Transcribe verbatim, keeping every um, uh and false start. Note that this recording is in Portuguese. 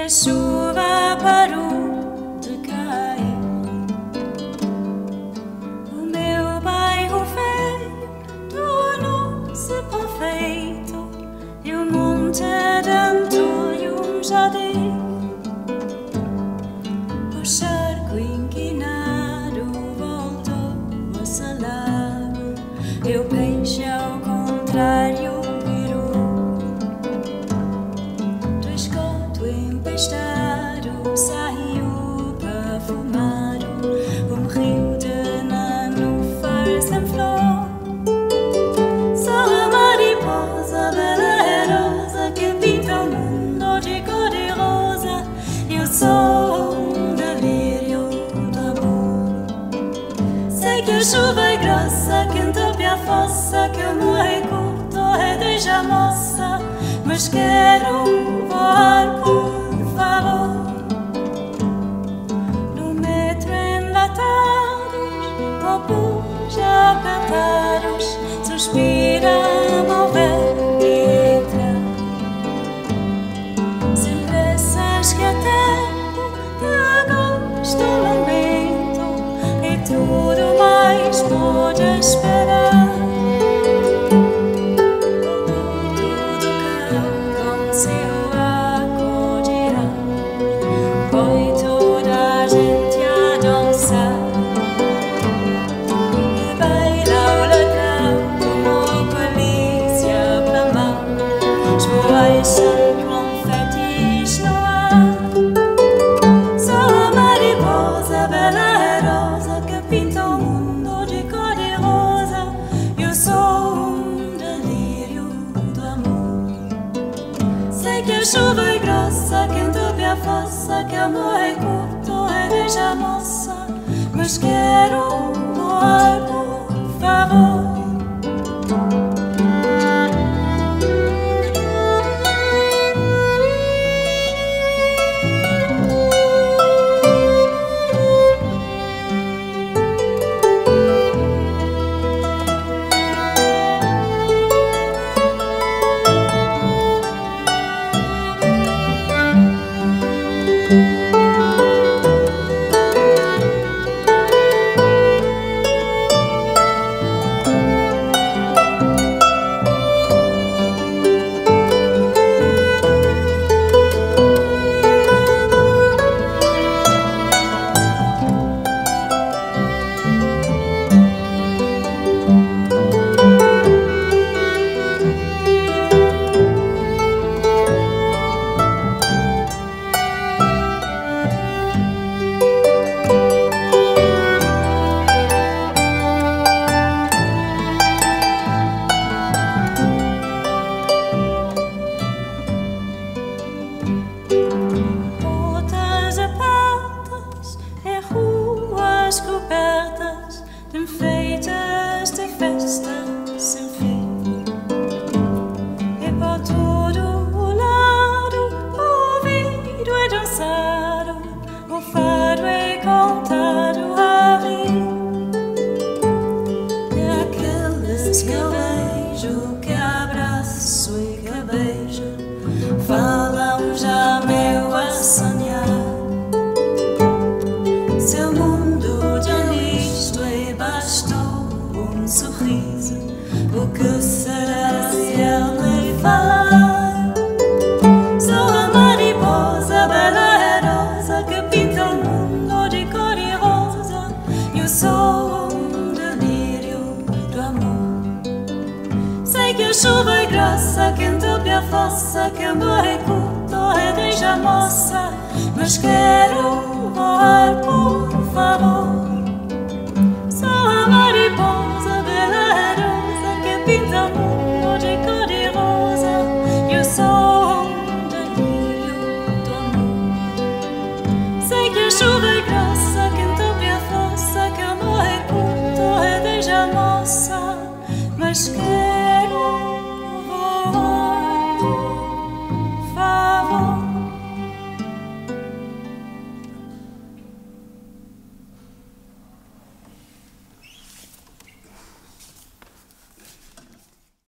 a chuva parou de cair. O meu bairro feio tornou-se perfeito, e o monte dentro de um jardim. O charco inquinado voltou a salar, e o peixe ao contrário saiu perfumado, um rio de nenúfares em flor. Sou a mariposa bela e rosa que pinta o mundo de cor de rosa. Eu sou um delírio de amor. Sei que a chuva é grossa, que entope a fossa, que o amor é curto, é deixa moça, mas quero voar por favor. Já apertados, suspiram ao ver e entrar. Sem pressas que há tempo, de agosto lamento, e tudo mais pode esperar. Tudo caiu como se o acordeão, foi toda a gente a dançar. São confetis no ar. Sou a mariposa bela e rosa que pinta o mundo de cor de rosa. Eu sou um delírio do amor. Sei que a chuva é grossa, que entope a fossa, que o amor é curto, é deixa moça, mas quero voar por favor. Cobertas de enfeites de festa sem fim, e por todo o lado o ouvido é dançado, o fado é contado a rir. E aqueles que eu vejo, que abraço e que beijo, falam já meu a sonhar. Seu mundo já nisto e bastou um sorriso. O que será se ele falar? Sou a mariposa bela e rosa que pinta o mundo de cor e rosa. Eu sou um delírio do amor. Sei que a chuva é grossa, que entope a fossa, que o amor é curto, é deixa moça, mas quero voar por favor. Sou a mariposa bela e rosa que pinta o mundo de cor de rosa. Eu sou um delírio do amor. Sei que a chuva é grossa, que entope a fossa, que o amor é curto, é deixa moça,